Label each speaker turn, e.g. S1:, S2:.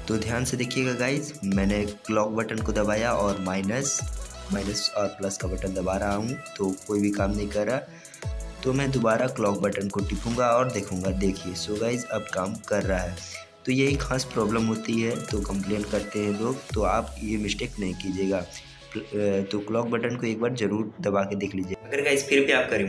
S1: तो ध्यान से देखिएगा गाइज, मैंने क्लॉक बटन को दबाया और माइनस और प्लस का बटन दबा रहा हूँ, तो कोई भी काम नहीं कर रहा। तो मैं दोबारा क्लॉक बटन को टिपूंगा और देखूंगा। देखिए सो गाइज अब काम कर रहा है। तो यही खास प्रॉब्लम होती है, तो कंप्लेन करते हैं लोग, तो आप ये मिस्टेक नहीं कीजिएगा। तो क्लॉक बटन को एक बार ज़रूर दबा के देख लीजिए। अगर गाइज फिर भी आप करें